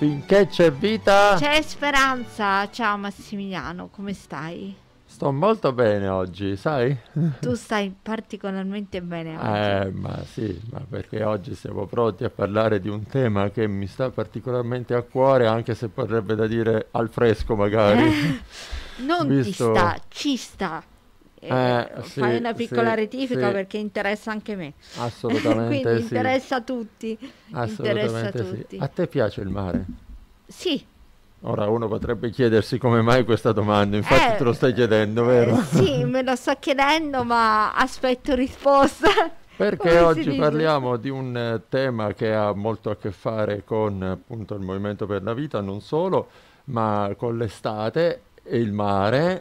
Finché c'è vita. C'è speranza. Ciao Massimiliano, come stai? Sto molto bene oggi, sai? Tu stai particolarmente bene oggi. Ma sì, ma perché oggi siamo pronti a parlare di un tema che mi sta particolarmente a cuore, anche se vorrebbe da dire al fresco magari. Non ti Visto... sta, ci sta. sì, Fai una piccola rettifica sì, perché interessa anche me. assolutamente Quindi sì, interessa a tutti. Interessa a assolutamente sì. tutti. A te piace il mare? Sì. Ora uno potrebbe chiedersi come mai questa domanda, infatti te lo stai chiedendo, vero? Sì, me lo sto chiedendo, ma aspetto risposta. Perché Come si oggi dice? parliamo di un tema che ha molto a che fare con appunto il Movimento per la Vita, non solo, ma con l'estate e il mare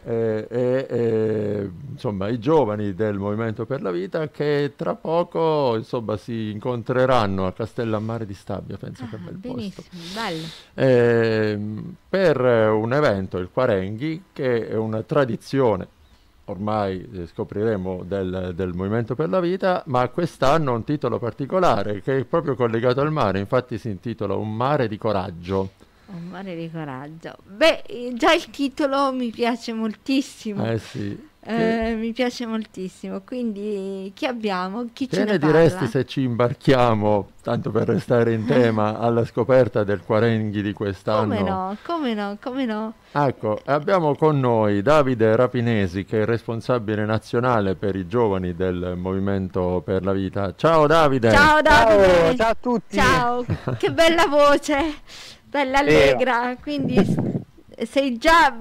insomma i giovani del Movimento per la Vita che tra poco insomma si incontreranno a Castellammare di Stabia, penso che bel posto. Benissimo, bello. Per un evento, il Quarenghi, che è una tradizione ormai scopriremo del Movimento per la Vita, ma quest'anno ha un titolo particolare che è proprio collegato al mare, infatti si intitola Un mare di coraggio. Un mare di coraggio. Beh, già il titolo mi piace moltissimo. Eh sì. Mi piace moltissimo. Quindi chi abbiamo? Chi Che ce ne ne diresti parla? se ci imbarchiamo, tanto per restare in tema, alla scoperta del Quarenghi di Come quest'anno? no, come no, come no. Ecco, abbiamo con noi Davide Rapinesi, che è responsabile nazionale per i giovani del Movimento per la Vita. Ciao Davide! Ciao Davide! Ciao, ciao a tutti. Ciao, che bella voce, bella allegra. Quindi sei già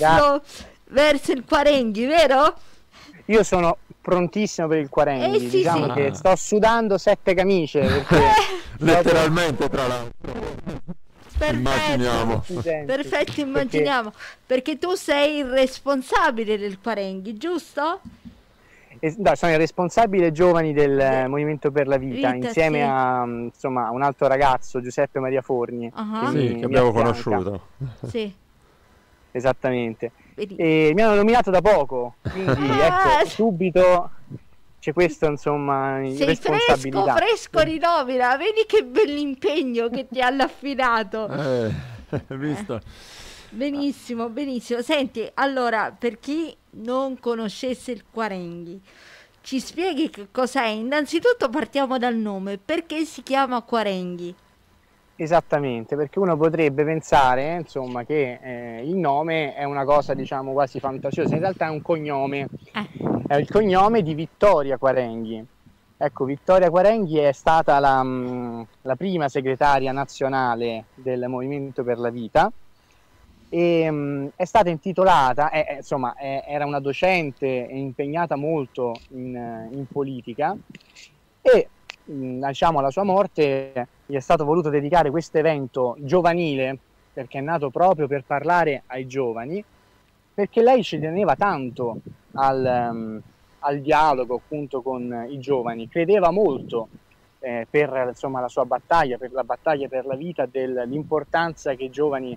verso il Quarenghi, vero? Io sono prontissimo per il Quarenghi, Sì, diciamo sì. che sto sudando 7 camicie perché Letteralmente, tra l'altro. Perfetto. Immaginiamo. Perfetto, immaginiamo. Perché tu sei il responsabile del Quarenghi, giusto? No, sono il responsabile giovani del Movimento per la Vita, Vita, insieme sì. a insomma, un altro ragazzo, Giuseppe Maria Forni, Ah. Sì, che abbiamo conosciuto. Sì. Esattamente. Vedi. E mi hanno nominato da poco, quindi Ah, ecco, subito c'è questo, insomma, sei responsabilità. fresco rinomina, vedi che bell'impegno che ti hanno affidato. Visto? Benissimo, benissimo. Senti, allora, per chi non conoscesse il Quarenghi, ci spieghi che cos'è? Innanzitutto partiamo dal nome, perché si chiama Quarenghi? Esattamente, perché uno potrebbe pensare, insomma, che il nome è una cosa, diciamo, quasi fantasiosa, in realtà è un cognome, è il cognome di Vittoria Quarenghi. Ecco, Vittoria Quarenghi è stata la prima segretaria nazionale del Movimento per la Vita e è stata intitolata, insomma, era una docente impegnata molto in politica e diciamo alla sua morte gli è stato voluto dedicare questo evento giovanile, perché è nato proprio per parlare ai giovani, perché lei ci teneva tanto al dialogo appunto con i giovani, credeva molto per insomma, la sua battaglia, per la battaglia per la vita, dell'importanza che i giovani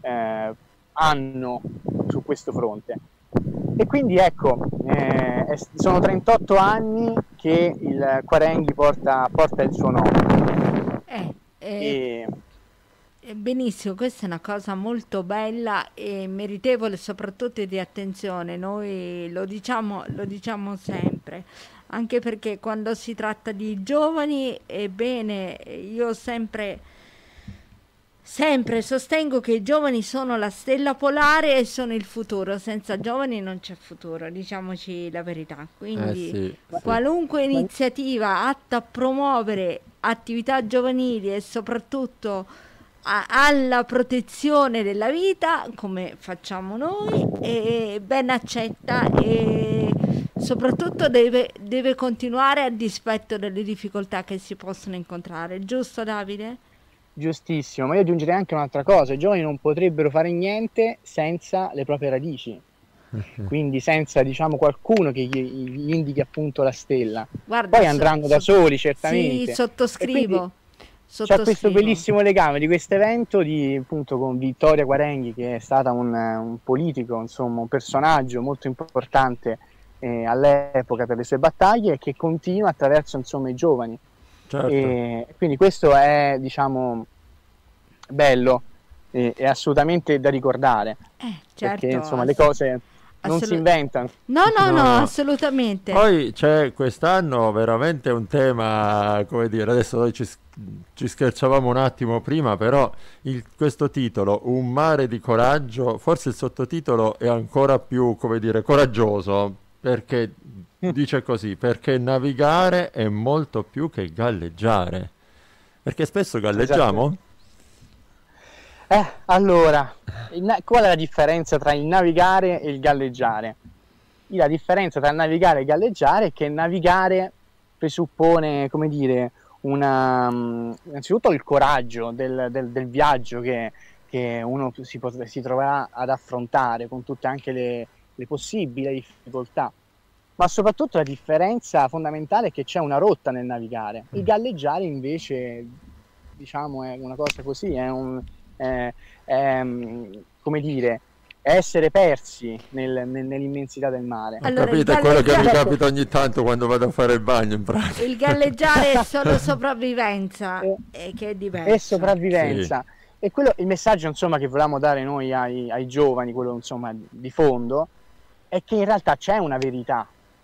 hanno su questo fronte. E quindi ecco, sono 38 anni che il Quarenghi porta il suo nome. E Benissimo, questa è una cosa molto bella e meritevole soprattutto di attenzione. Noi lo diciamo sempre, anche perché quando si tratta di giovani, ebbene, io sempre sostengo che i giovani sono la stella polare e sono il futuro. Senza giovani non c'è futuro, diciamoci la verità. Quindi Sì. qualunque iniziativa atta a promuovere attività giovanili e soprattutto alla protezione della vita, come facciamo noi, è ben accetta e soprattutto deve continuare a dispetto delle difficoltà che si possono incontrare. Giusto, Davide? giustissimo, ma io aggiungerei anche un'altra cosa: i giovani non potrebbero fare niente senza le proprie radici, quindi senza, diciamo, qualcuno che gli indichi appunto la stella. Guarda, Poi andranno da soli, certamente. Sì, E sottoscrivo. c'è questo bellissimo legame di questo evento appunto con Vittoria Quarenghi, che è stata un politico, insomma, un personaggio molto importante all'epoca per le sue battaglie e che continua attraverso, insomma, i giovani. Certo. E quindi questo è, diciamo, bello, è assolutamente da ricordare, certo, perché insomma le cose non si inventano. No, No. assolutamente. Poi c'è quest'anno veramente un tema, come dire, adesso noi ci scherzavamo un attimo prima, però questo titolo, Un mare di coraggio, forse il sottotitolo è ancora più, come dire, coraggioso, perché dice così, perché navigare è molto più che galleggiare. Perché spesso galleggiamo? Allora, qual è la differenza tra il navigare e il galleggiare? La differenza tra il navigare e il galleggiare è che navigare presuppone, come dire, innanzitutto il coraggio del viaggio che uno si troverà ad affrontare con tutte anche le possibili difficoltà, ma soprattutto la differenza fondamentale è che c'è una rotta nel navigare. Il galleggiare invece, diciamo, è una cosa così, come dire, è essere persi nell'immensità del mare. Allora, capite, è quello che mi capita ogni tanto quando vado a fare il bagno in pratica. Il galleggiare è solo sopravvivenza, che è diverso. È sopravvivenza. Sì. E il messaggio, insomma, che volevamo dare noi ai giovani, quello, insomma, di fondo, è che in realtà c'è una verità,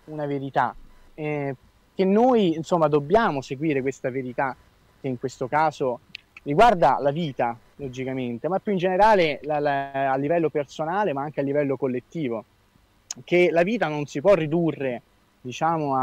che noi, insomma, dobbiamo seguire questa verità, che in questo caso riguarda la vita, logicamente, ma più in generale a livello personale, ma anche a livello collettivo, che la vita non si può ridurre, diciamo,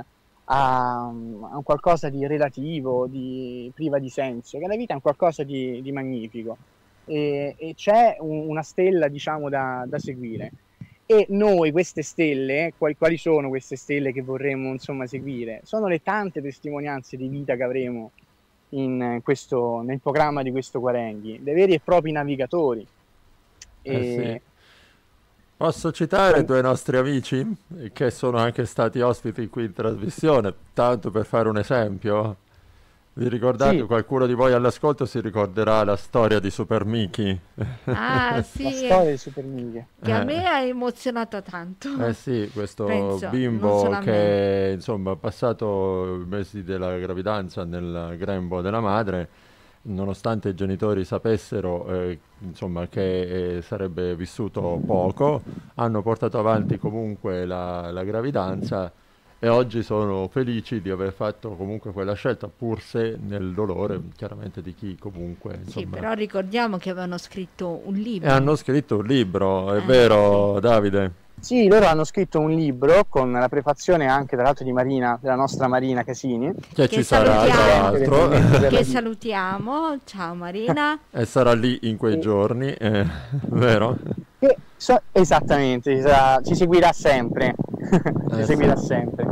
a un qualcosa di relativo, priva di senso, che la vita è un qualcosa di magnifico e c'è una stella, diciamo, da seguire. E noi queste stelle, quali sono queste stelle che vorremmo, insomma, seguire? Sono le tante testimonianze di vita che avremo nel programma di questo Quarenghi, dei veri e propri navigatori. Sì. Posso citare due nostri amici che sono anche stati ospiti qui in trasmissione, tanto per fare un esempio. Vi ricordate, sì. Qualcuno di voi all'ascolto si ricorderà la storia di Super Mickey? Ah, sì. La storia di Super Mickey. Che a me ha emozionato tanto. Sì, questo bimbo che insomma ha passato i mesi della gravidanza nel grembo della madre, nonostante i genitori sapessero insomma che sarebbe vissuto poco, hanno portato avanti comunque la gravidanza. E oggi sono felici di aver fatto comunque quella scelta, pur se nel dolore, chiaramente, di chi comunque, insomma... Sì, però ricordiamo che avevano scritto un libro. E hanno scritto un libro, è vero, sì. Davide? Sì, loro hanno scritto un libro con la prefazione anche, tra l'altro, di Marina, della nostra Marina Casini. Che ci sarà, tra l'altro. Che salutiamo, ciao Marina. E sarà lì in quei giorni, vero? Esattamente, ci seguirà sempre. Ci seguirà sempre.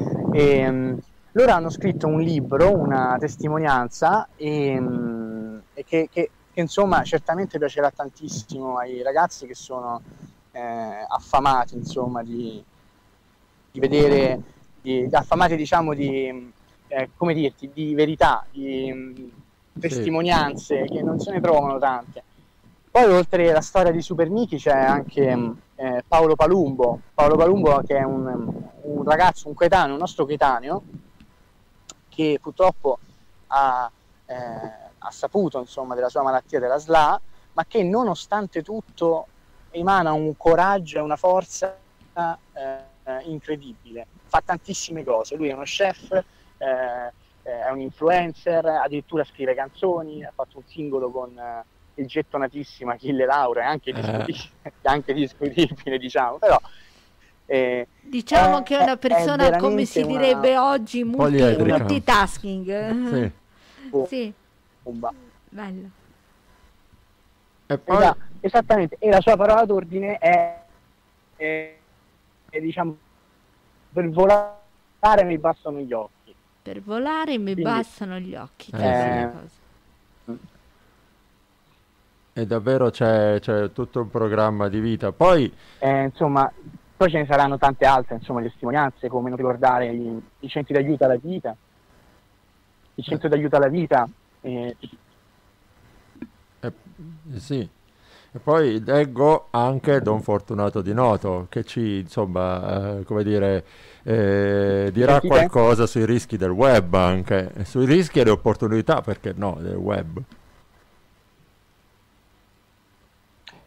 Loro hanno scritto un libro, una testimonianza, che insomma certamente piacerà tantissimo ai ragazzi che sono affamati, insomma, di vedere, affamati, diciamo, come dirti, di verità, di testimonianze, che non se ne trovano tante. Poi, oltre alla storia di Super Mickey, c'è anche Paolo Palumbo, che è un ragazzo, un nostro coetaneo, che purtroppo ha saputo, insomma, della sua malattia della SLA, ma che nonostante tutto emana un coraggio e una forza incredibile. Fa tantissime cose, lui è uno chef, è un influencer, addirittura scrive canzoni, ha fatto un singolo con il gettonatissimo Achille Lauro, è anche discutibile, diciamo, però diciamo che è una persona, come si direbbe oggi, multitasking. Sì. Bello. E poi... Esattamente, e la sua parola d'ordine è diciamo, per volare mi bastano gli occhi. Per volare mi bastano gli occhi. E davvero c'è tutto un programma di vita. Poi insomma, poi ce ne saranno tante altre, insomma, testimonianze, come non ricordare i centri d'aiuto alla vita. Il centro d'aiuto alla vita. Sì. E poi leggo anche Don Fortunato Di Noto, che ci, insomma, come dire, dirà qualcosa sui rischi del web, anche sui rischi e le opportunità, perché no, del web.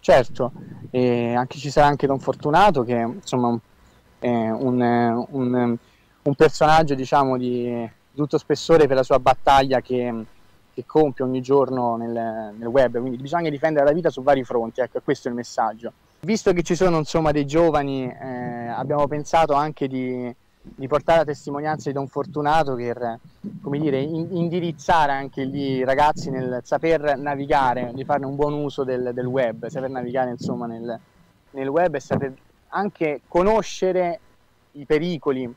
certo, e anche ci sarà anche Don Fortunato che insomma è un personaggio diciamo di tutto spessore per la sua battaglia che compie ogni giorno nel web, quindi bisogna difendere la vita su vari fronti, ecco, questo è il messaggio. Visto che ci sono insomma dei giovani, abbiamo pensato anche di portare la testimonianza di Don Fortunato per, come dire, indirizzare anche i ragazzi nel saper navigare, di farne un buon uso del web, saper navigare insomma nel web e saper anche conoscere i pericoli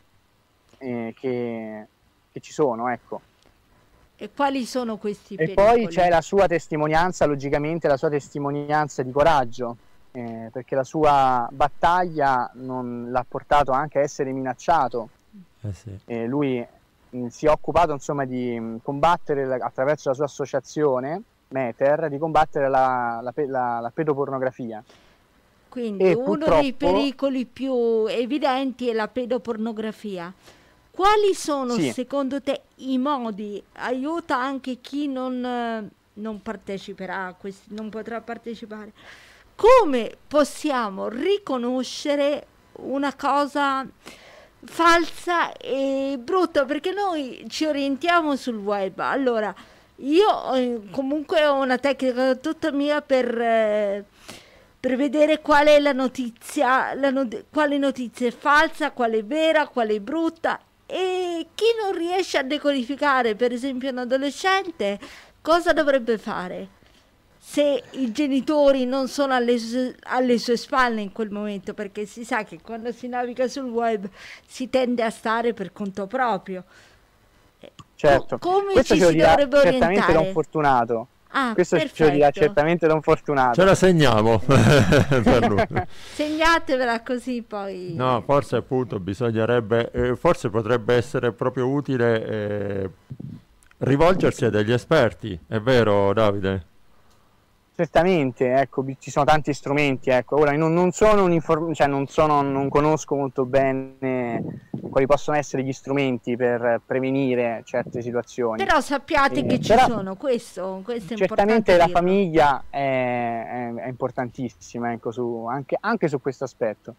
che ci sono, ecco. E quali sono questi E pericoli? poi c'è la sua testimonianza, logicamente la sua testimonianza di coraggio, perché la sua battaglia l'ha portato anche a essere minacciato. Sì. Lui si è occupato insomma di combattere attraverso la sua associazione Meter, di combattere la pedopornografia. Quindi E uno dei pericoli più evidenti è la pedopornografia. Quali sono sì, secondo te i modi? Aiuta anche chi non parteciperà a questi, non potrà partecipare. Come possiamo riconoscere una cosa falsa e brutta? Perché noi ci orientiamo sul web. Allora, io comunque ho una tecnica tutta mia per vedere qual è la notizia, quale notizia è falsa, quale è vera, quale è brutta. E chi non riesce a decodificare, per esempio un adolescente, cosa dovrebbe fare? Se i genitori non sono alle sue spalle in quel momento, perché si sa che quando si naviga sul web si tende a stare per conto proprio. certo. Come Questo ci ce lo si dirà dovrebbe certamente Don orientare? Fortunato. Ah, Questo ce lo dirà perfetto. certamente Don Fortunato. Ce la segniamo per lui. Segnatevela così poi. No, forse appunto bisognerebbe, forse potrebbe essere proprio utile rivolgersi a degli esperti, è vero Davide? Certamente, ecco, ci sono tanti strumenti, ecco. Ora non sono non conosco molto bene quali possono essere gli strumenti per prevenire certe situazioni. Però sappiate che ci però sono, questo è certamente importante la dirlo. famiglia è importantissima, ecco, anche su questo aspetto.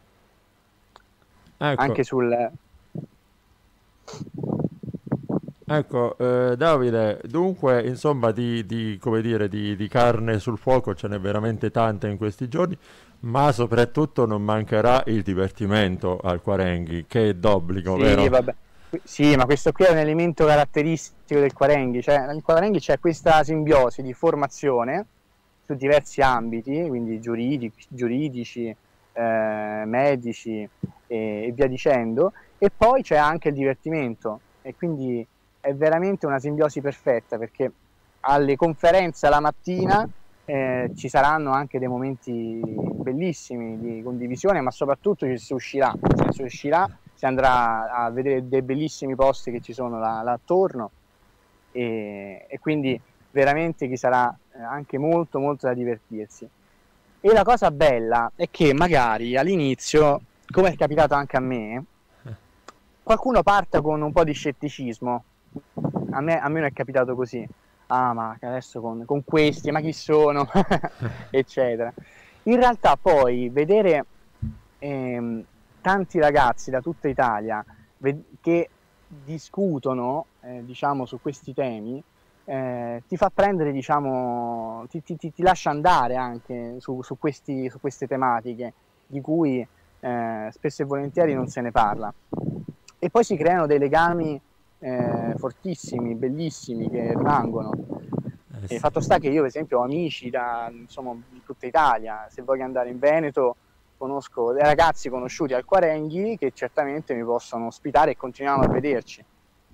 Ecco. Anche sul... Ecco, Davide, dunque, insomma, come dire, di carne sul fuoco ce n'è veramente tanta in questi giorni, ma soprattutto non mancherà il divertimento al Quarenghi, che è d'obbligo, Sì, vero? vabbè. Sì, ma questo qui è un elemento caratteristico del Quarenghi, cioè nel Quarenghi c'è questa simbiosi di formazione su diversi ambiti, quindi giuridici, medici e via dicendo, e poi c'è anche il divertimento, e quindi è veramente una simbiosi perfetta, perché alle conferenze la mattina ci saranno anche dei momenti bellissimi di condivisione, ma soprattutto si uscirà, si andrà a vedere dei bellissimi posti che ci sono là attorno, e quindi veramente ci sarà anche molto molto da divertirsi. E la cosa bella è che magari all'inizio, come è capitato anche a me, qualcuno parta con un po' di scetticismo. A me non è capitato così. Ah, ma adesso con questi, ma chi sono? Eccetera. In realtà poi vedere tanti ragazzi da tutta Italia che discutono diciamo su questi temi, ti fa prendere, diciamo, ti lascia andare anche su queste tematiche di cui spesso e volentieri non se ne parla, e poi si creano dei legami fortissimi, bellissimi, che rimangono. Sì. E fatto sta che io per esempio ho amici insomma, di tutta Italia. Se voglio andare in Veneto conosco dei ragazzi conosciuti al Quarenghi che certamente mi possono ospitare e continuiamo a vederci.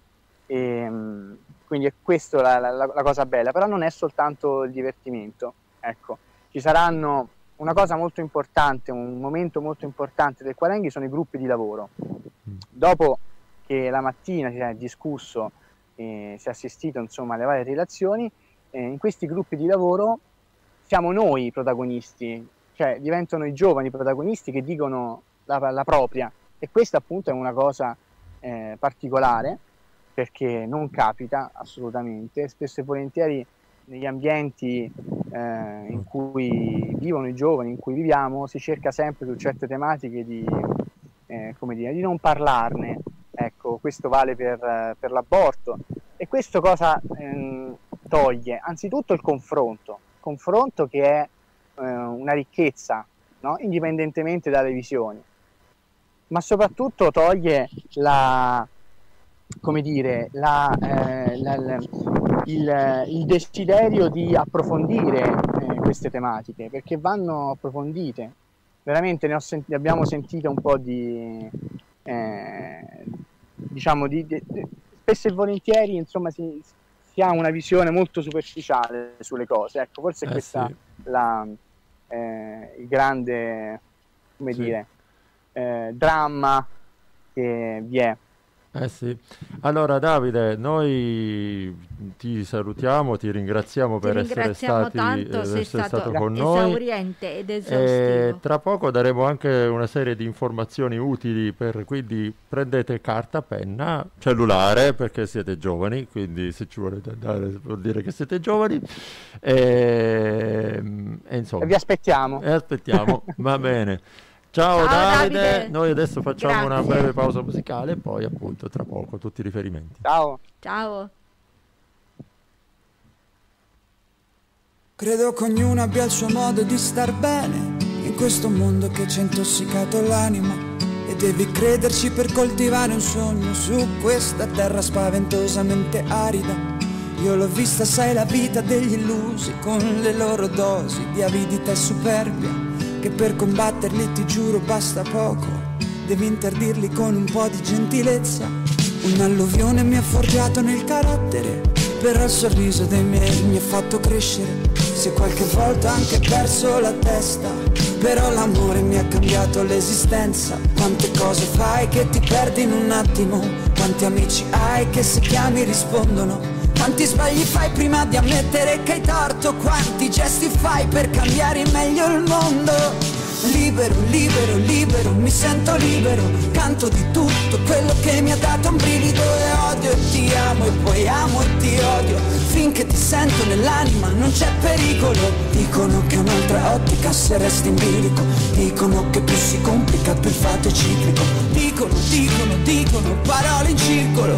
Quindi è questa la cosa bella, però non è soltanto il divertimento, ecco. Ci saranno una cosa molto importante, un momento molto importante del Quarenghi sono i gruppi di lavoro. Dopo che la mattina si è discusso, si è assistito insomma alle varie relazioni, in questi gruppi di lavoro siamo noi i protagonisti, cioè diventano i giovani protagonisti che dicono la propria, e questa appunto è una cosa particolare, perché non capita assolutamente. Spesso e volentieri negli ambienti in cui vivono i giovani, in cui viviamo, si cerca sempre su certe tematiche di, come dire, di non parlarne. Ecco, questo vale per l'aborto. E questo cosa toglie? Anzitutto il confronto che è una ricchezza, no? Indipendentemente dalle visioni, ma soprattutto toglie come dire, il desiderio di approfondire queste tematiche, perché vanno approfondite. Veramente ne abbiamo sentito un po' diciamo spesso e volentieri, insomma, si ha una visione molto superficiale sulle cose. Ecco, forse è questa sì. Il grande, come Sì. dire, dramma che vi è. Sì. Allora Davide, noi ti salutiamo, ti ringraziamo per essere ringraziamo tanto, sei stato con noi. esauriente ed esaustivo. Tra poco daremo anche una serie di informazioni utili, quindi prendete carta, penna, cellulare, perché siete giovani, quindi se ci volete andare vuol dire che siete giovani. E insomma, Vi aspettiamo. Va bene. Ciao, Ciao, Davide, noi adesso facciamo una Grazie. breve pausa musicale e poi appunto tra poco tutti i riferimenti. Ciao. Ciao. Credo che ognuno abbia il suo modo di star bene in questo mondo che ci ha intossicato l'anima, e devi crederci per coltivare un sogno su questa terra spaventosamente arida. Io l'ho vista, sai, la vita degli illusi con le loro dosi di avidità e superbia, che per combatterli ti giuro basta poco, devi interdirli con un po' di gentilezza. Un'alluvione mi ha forgiato nel carattere, però il sorriso dei miei mi ha fatto crescere. Se qualche volta ho anche perso la testa, però l'amore mi ha cambiato l'esistenza. Quante cose fai che ti perdi in un attimo, quanti amici hai che se chiami rispondono, quanti sbagli fai prima di ammettere che hai torto, quanti gesti fai per cambiare in meglio il mondo. Libero, libero, libero, mi sento libero, canto di tutto quello che mi ha dato un brivido, e odio e ti amo e poi amo e ti odio, finché ti sento nell'anima non c'è pericolo. Dicono che un'altra ottica se resti in bilico, dicono che più si complica più il fatto è ciclico, dicono, dicono, dicono, parole in circolo,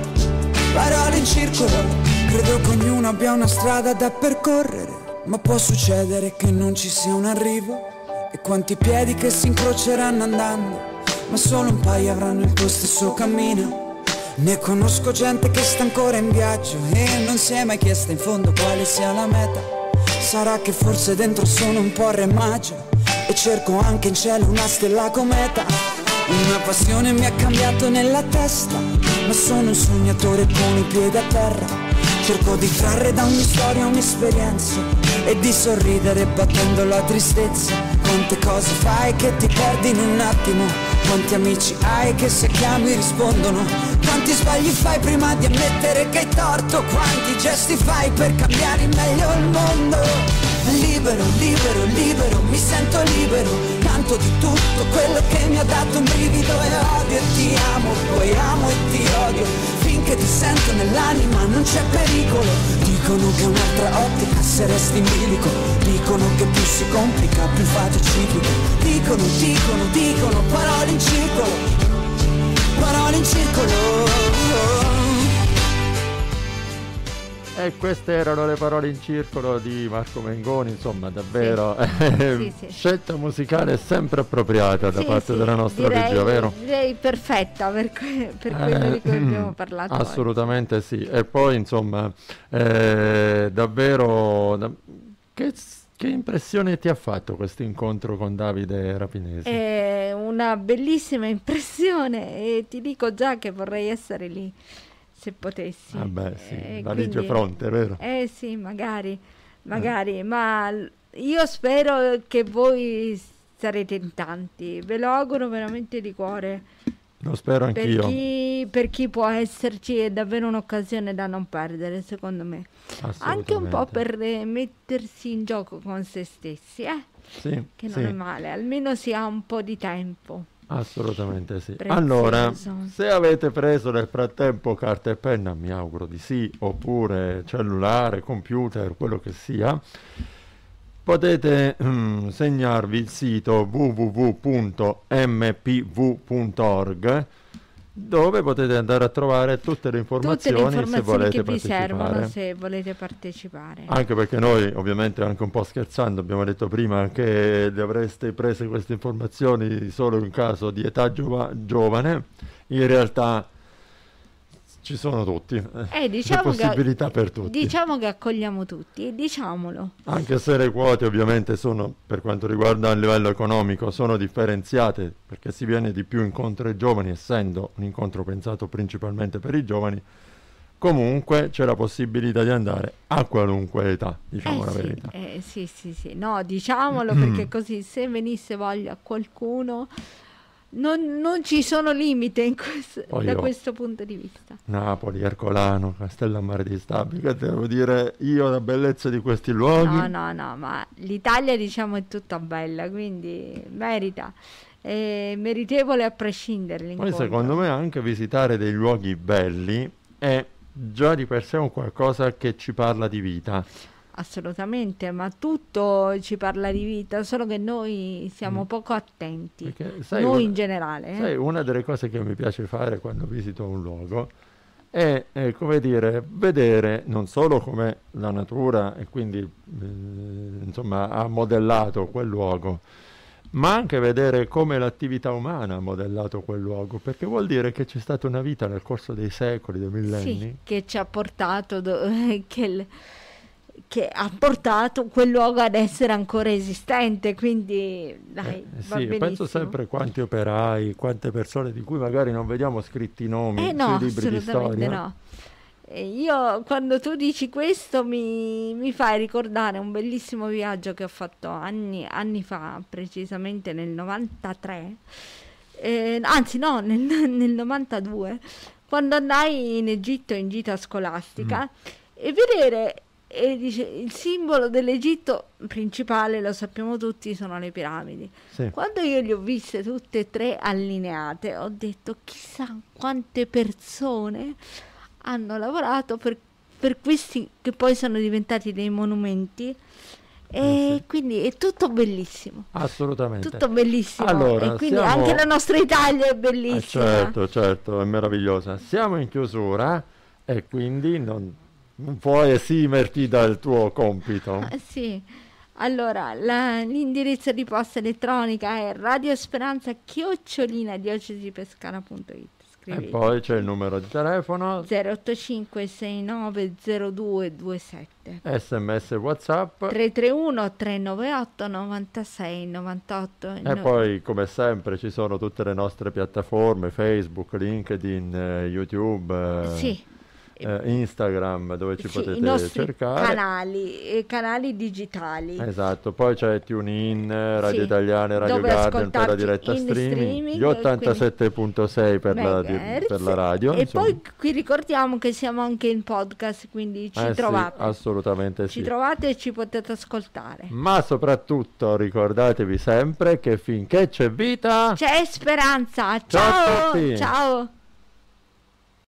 parole in circolo. Credo che ognuno abbia una strada da percorrere, ma può succedere che non ci sia un arrivo. E quanti piedi che si incroceranno andando, ma solo un paio avranno il tuo stesso cammino. Ne conosco gente che sta ancora in viaggio e non si è mai chiesta in fondo quale sia la meta. Sarà che forse dentro sono un po' re maggio e cerco anche in cielo una stella cometa. Una passione mi ha cambiato nella testa, ma sono un sognatore con i piedi a terra. Cerco di trarre da ogni storia un'esperienza e di sorridere battendo la tristezza. Quante cose fai che ti perdi in un attimo, quanti amici hai che se chiami rispondono, quanti sbagli fai prima di ammettere che hai torto, quanti gesti fai per cambiare in meglio il mondo. Libero, libero, libero, mi sento libero, canto di tutto quello che mi ha dato un brivido, e odio e ti amo, poi amo e ti odio, finché ti sento nell'anima non c'è pericolo. Dicono che un'altra ottica se resti in bilico, dicono che più si complica più il fatto è ciclico, dicono, dicono, dicono, parole in circolo, parole in circolo. E queste erano le parole in circolo di Marco Mengoni, insomma davvero Sì. scelta musicale sempre appropriata da parte della nostra regia, vero? Direi perfetta per quello di cui abbiamo parlato assolutamente oggi. Sì, e poi insomma davvero che impressione ti ha fatto questo incontro con Davide Rapinesi? È una bellissima impressione e ti dico già che vorrei essere lì. Se potessi. Sì, valigia fronte, vero? Sì, magari, ma io spero che voi sarete in tanti, ve lo auguro veramente di cuore. Lo spero anch'io. Per chi può esserci è davvero un'occasione da non perdere, secondo me. Anche un po' per mettersi in gioco con se stessi, Sì, che non è male, almeno si ha un po' di tempo. Assolutamente sì. Prezioso. Allora, se avete preso nel frattempo carta e penna, mi auguro di sì, oppure cellulare, computer, quello che sia, potete segnarvi il sito www.mpv.org, dove potete andare a trovare tutte le informazioni se volete che vi partecipare. servono se volete partecipare. Anche perché noi, ovviamente, anche un po' scherzando, abbiamo detto prima che le avreste prese queste informazioni solo in caso di età giovane. In realtà ci sono tutti, Diciamo le possibilità per tutti. Diciamo che accogliamo tutti, e diciamolo. Anche se le quote ovviamente sono, per quanto riguarda il livello economico, sono differenziate, perché si viene di più incontro ai giovani, essendo un incontro pensato principalmente per i giovani. Comunque c'è la possibilità di andare a qualunque età, diciamo la verità. Sì. No, diciamolo, perché così, se venisse voglia a qualcuno, non ci sono limiti da questo punto di vista. Napoli, Ercolano, Castellammare di Stabia, che devo dire io la bellezza di questi luoghi. No, ma l'Italia, diciamo, è tutta bella, quindi merita. È meritevole a prescindere l'incontro. Poi secondo me anche visitare dei luoghi belli è già di per sé un qualcosa che ci parla di vita. Assolutamente, ma tutto ci parla di vita, solo che noi siamo poco attenti, Perché, noi in generale. Sai, una delle cose che mi piace fare quando visito un luogo è come dire, vedere non solo come la natura e quindi insomma ha modellato quel luogo, ma anche vedere come l'attività umana ha modellato quel luogo, perché vuol dire che c'è stata una vita nel corso dei secoli, dei millenni. Sì, che ci ha portato che ha portato quel luogo ad essere ancora esistente, quindi dai, va benissimo. Penso sempre quanti operai, quante persone di cui magari non vediamo scritti i nomi sui libri di storia. No. Io, quando tu dici questo, mi fai ricordare un bellissimo viaggio che ho fatto anni fa, precisamente nel 93, anzi no, nel 92, quando andai in Egitto in gita scolastica, e vedere il simbolo dell'Egitto principale, lo sappiamo tutti, sono le piramidi. Sì. Quando io le ho viste tutte e tre allineate, ho detto chissà quante persone hanno lavorato per questi, che poi sono diventati dei monumenti, e quindi è tutto bellissimo. Assolutamente. Tutto bellissimo. Allora, e quindi anche la nostra Italia è bellissima. Certo, è meravigliosa. Siamo in chiusura e quindi non puoi esimerti dal tuo compito. Sì. Allora, l'indirizzo di posta elettronica è radiosperanza@diocesipescara.it. E poi c'è il numero di telefono 085 690227. SMS WhatsApp 331 398 96 98. E poi, come sempre, ci sono tutte le nostre piattaforme: Facebook, LinkedIn, YouTube, sì. Instagram, dove ci potete i nostri cercare canali digitali. Esatto. Poi c'è TuneIn, Radio Italiana, Radio dove Garden per la diretta streaming, gli 87.6 per la radio, e insomma. Poi qui ricordiamo che siamo anche in podcast, quindi ci trovate. Sì, assolutamente ci trovate e ci potete ascoltare. Ma soprattutto ricordatevi sempre che finché c'è vita c'è speranza. Ciao a tutti. Ciao.